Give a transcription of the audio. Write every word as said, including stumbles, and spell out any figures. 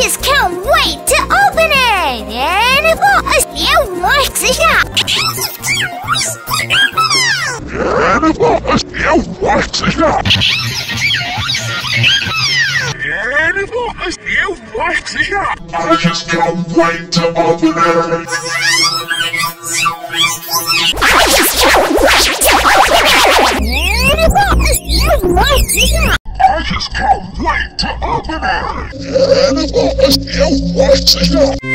just can't wait to open it! And it was you wax it up! And it was you wax it up! And it was you wax it up! I just can't wait to open it! And it was you wax it up! I just can't wait to open it! And it was you wax it up!